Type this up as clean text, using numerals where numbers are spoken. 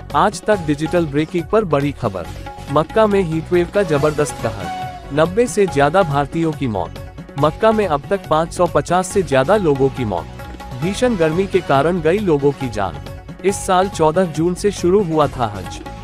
आज तक digital breaking पर बड़ी खबर। मक्का में हीटवेव का जबरदस्त कहर, 90 से ज्यादा भारतीयों की मौत। मक्का में अब तक 550 से ज्यादा लोगों की मौत। भीषण गर्मी के कारण गई लोगों की जान। इस साल 14 जून से शुरू हुआ था हज।